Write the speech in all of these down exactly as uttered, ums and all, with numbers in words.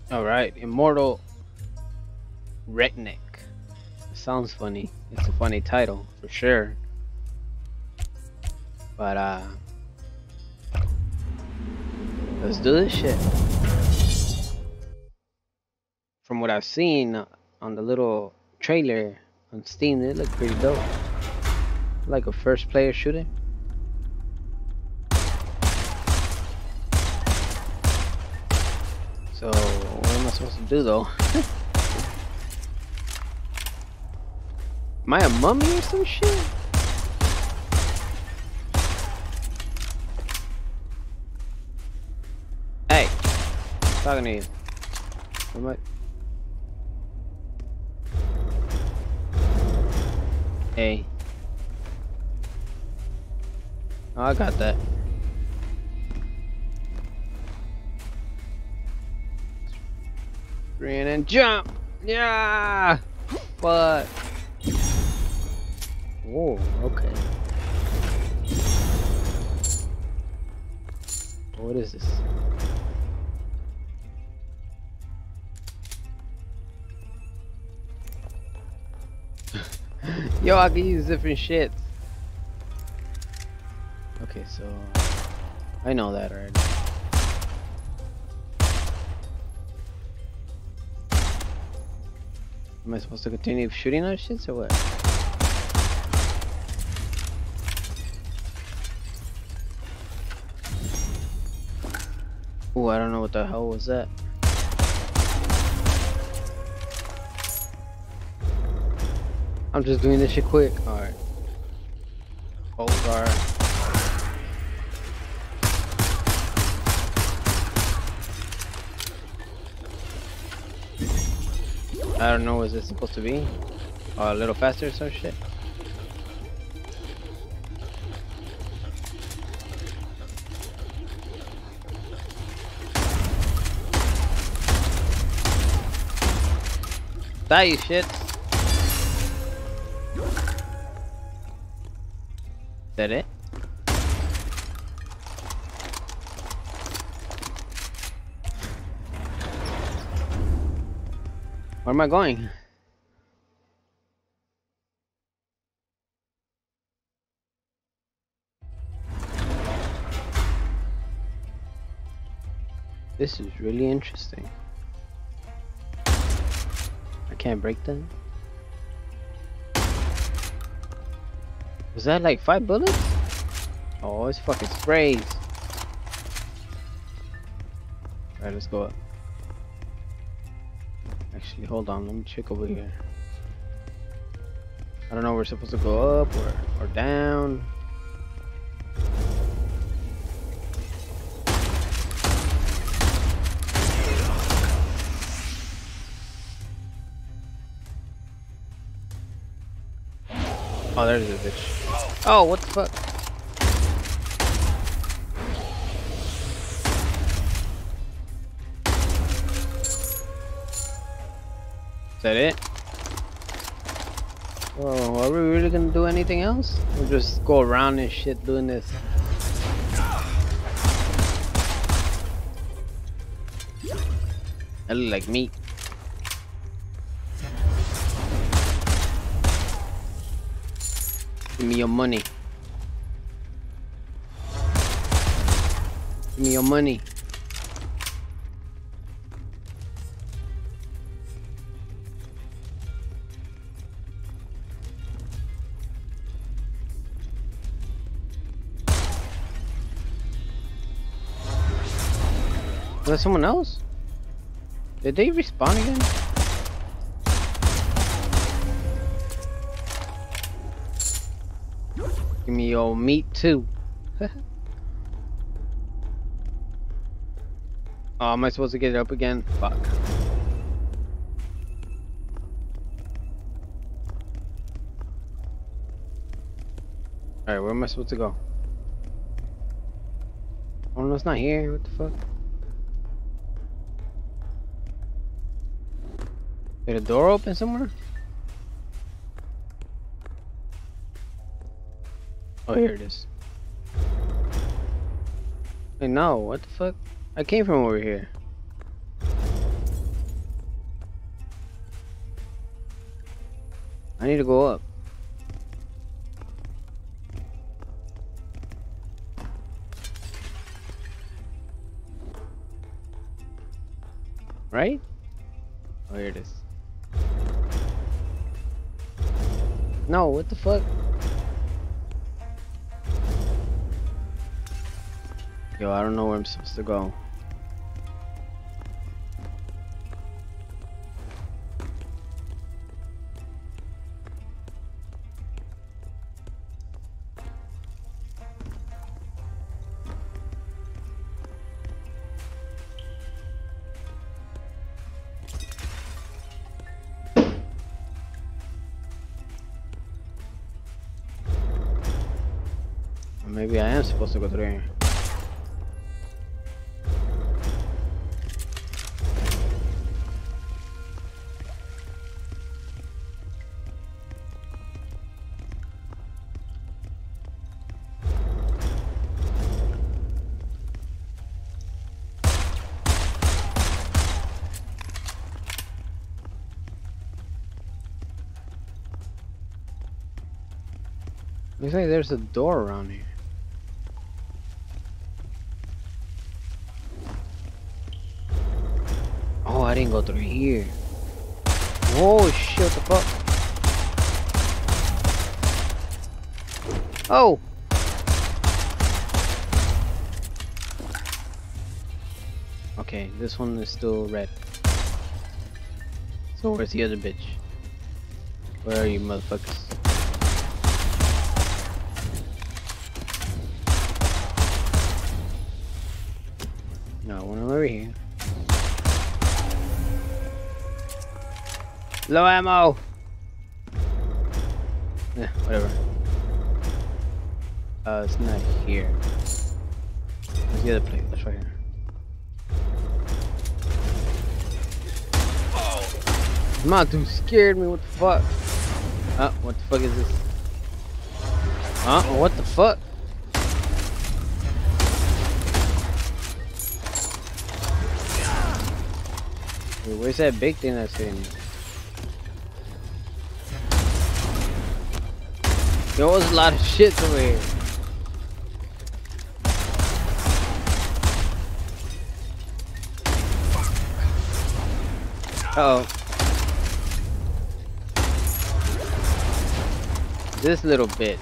Alright, Immortal Redneck. Sounds funny. It's a funny title, for sure. But, uh... let's do this shit. From what I've seen on the little trailer on Steam, it looked pretty dope. Like a first player shooter. So, what am I supposed to do though? Am I a mummy or some shit? Hey, I'm talking to you. Am I? Hey. Oh, I got that. Sprint and jump! Yeah! What? Whoa, okay. What is this? Yo, I can use different shit. Okay, so I know that already. Am I supposed to continue shooting those shits or what? Oh, I don't know what the hell was that. I'm just doing this shit quick. Alright. Hold guard. I don't know what this supposed to be. Uh, a little faster or some shit. Die, you shit. Is that it? Where am I going? This is really interesting. I can't break them. Was that like five bullets? Oh, it's fucking sprays. Alright, let's go up. Actually, hold on, let me check over here. I don't know, we're supposed to go up or, or down. Oh, there's a bitch. Oh, what the fuck? Is that it? Oh, are we really gonna do anything else? We'll just go around and shit doing this. I look like meat. Give me your money. Give me your money. Was that someone else? Did they respawn again? Give me your meat too. Oh, am I supposed to get it up again? Fuck. Alright, where am I supposed to go? Oh no, it's not here. What the fuck? Did a door open somewhere? Oh, here it is. Wait, no, what the fuck? I came from over here. I need to go up. Right? Oh, here it is. No, what the fuck? Yo, I don't know where I'm supposed to go. Maybe I am supposed to go through here. Looks like there's a door around here. Oh, I didn't go through here. Oh shit, what the fuck? Oh! Okay, this one is still red. So where's the other bitch? Where are you, motherfuckers? No, one over here. Low ammo! Yeah, whatever. Uh, it's not here. Where's the other place? That's right here. Come on, dude, scared me. What the fuck? Huh? What the fuck is this? Huh? What the fuck? Dude, where's that big thing that's hitting me? There was a lot of shit over here. Uh oh. This little bitch.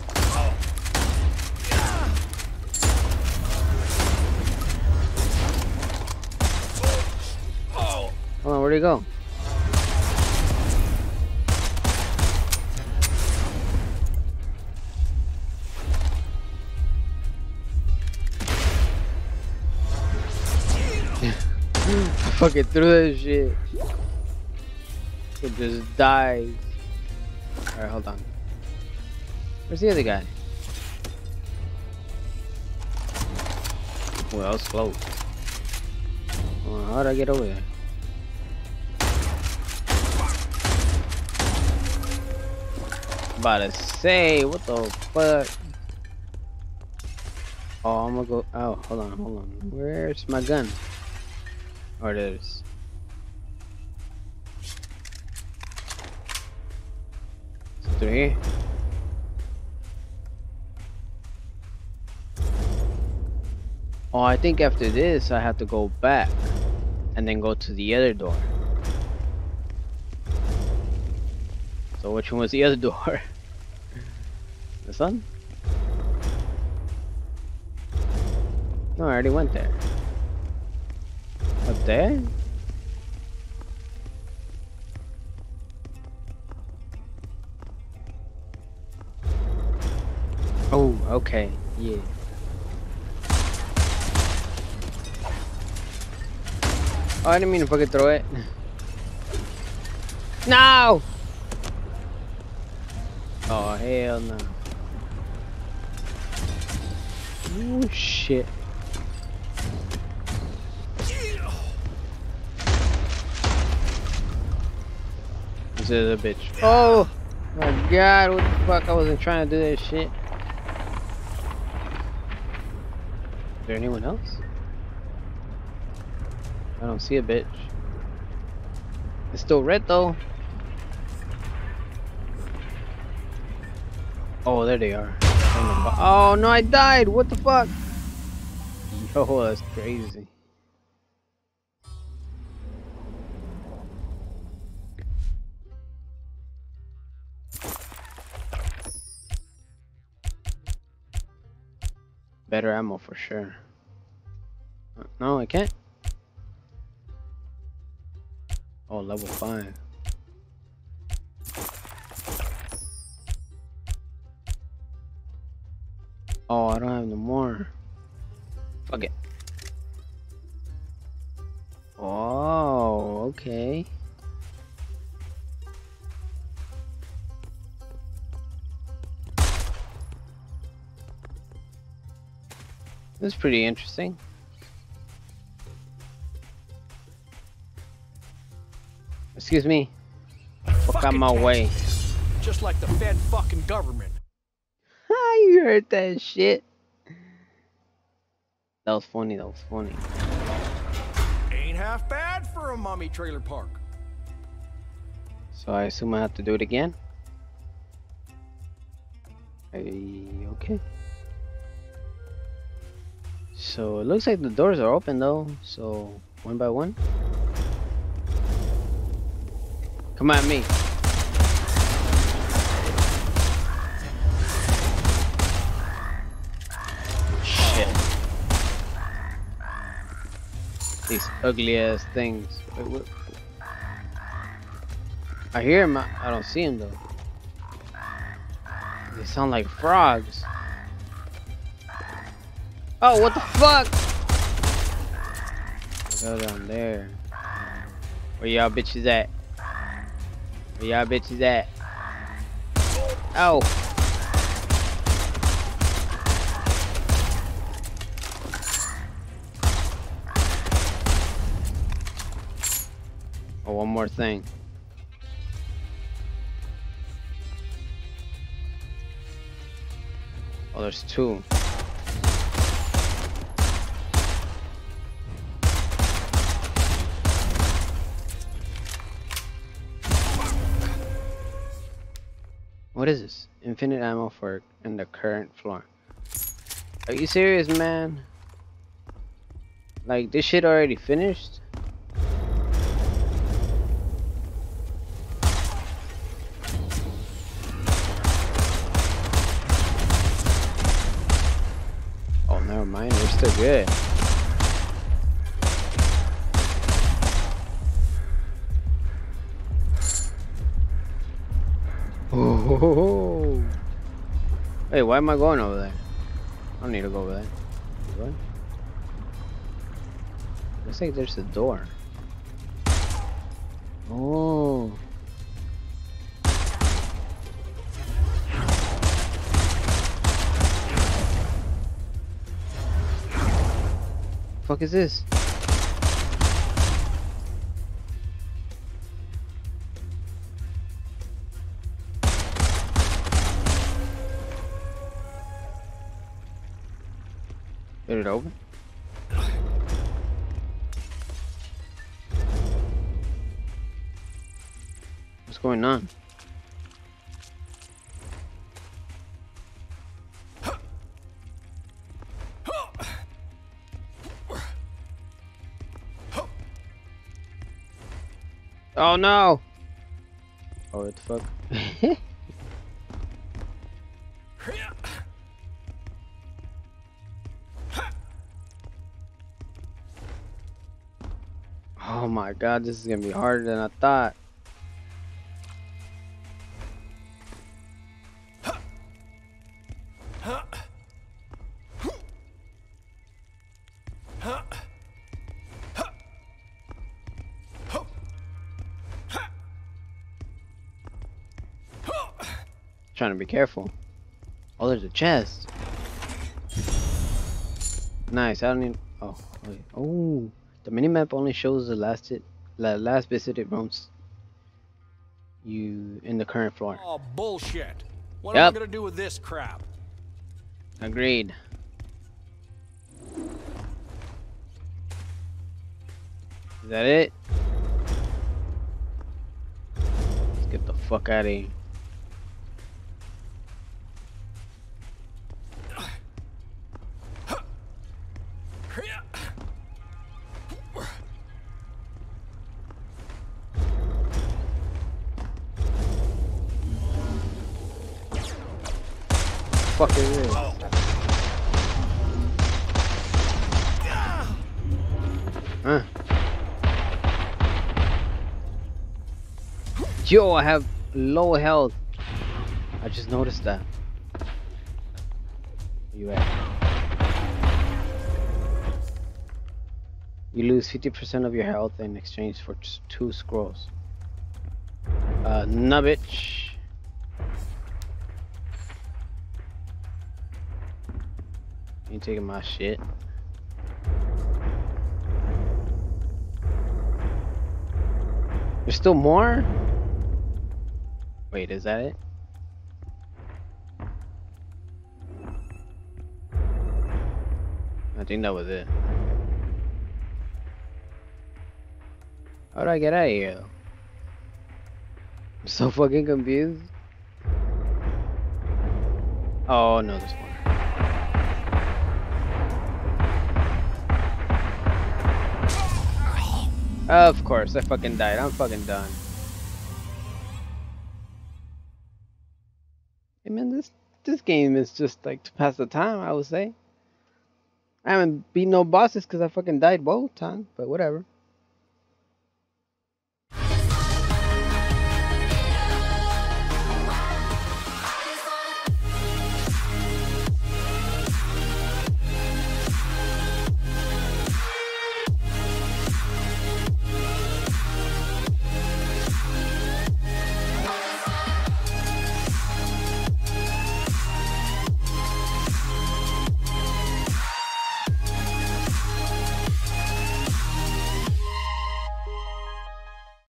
Hold on, where'd he go? I fucking threw that shit. It just dies. Alright, hold on. Where's the other guy? Well, that was close. Oh, how'd I get over there? About to say, what the fuck? Oh, I'm gonna go. Oh, hold on, hold on. Where's my gun? Oh, there it is. Is it through here? Oh, I think after this I have to go back and then go to the other door. So which one was the other door? This one? No, I already went there. Up there? Oh, okay, yeah. Oh, I didn't mean to fucking throw it. No! Oh, hell no. Oh, shit. This is a bitch. Oh my god, what the fuck? I wasn't trying to do that shit. Is there anyone else? I don't see a bitch. It's still red though. Oh, there they are. Oh no, I died. What the fuck? Yo, that's crazy. Better ammo for sure. No, I can't. Oh, level five. Oh, I don't have no more. Fuck it. Oh, okay. This is pretty interesting. Excuse me. Fuck out my way. Just like the Fed fucking government. Ah, you heard that shit. That was funny, that was funny. Ain't half bad for a mommy trailer park. So I assume I have to do it again? Hey, okay. So it looks like the doors are open though, so one by one. Come at me. Shit. These ugly ass things. Wait, what? I hear him, I don't see him though. They sound like frogs. Oh, what the fuck? Go down there. Where y'all bitches at? Where y'all bitches at? Oh. Oh, one more thing. Oh, there's two. What is this? Infinite ammo for in the current floor. Are you serious, man? Like, this shit already finished? Oh, never mind. We're still good. Oh, hey, why am I going over there? I don't need to go over there. What? Looks like there's a door. Oh. Fuck is this? Did it open? What's going on? Oh no! Oh, what the fuck? Oh my god, this is gonna be harder than I thought. Trying to be careful. Oh, there's a chest. Nice. I don't need. Oh, wait. Oh. The minimap only shows the last it, the last visited rooms you in the current floor. Oh, bullshit. What Yep. am I gonna do with this crap? Agreed. Is that it? Let's get the fuck out of here. Fuck is this? Huh? Yo, I have low health. I just noticed that. Where you at? You lose fifty percent of your health in exchange for just two scrolls. Uh, nah, bitch. You taking my shit. There's still more? Wait, is that it? I think that was it. How do I get out of here? I'm so fucking confused. Oh no, there's more. Of course, I fucking died. I'm fucking done. Hey man, this this game is just like to pass the time, I would say. I haven't beat no bosses because I fucking died both times, but whatever.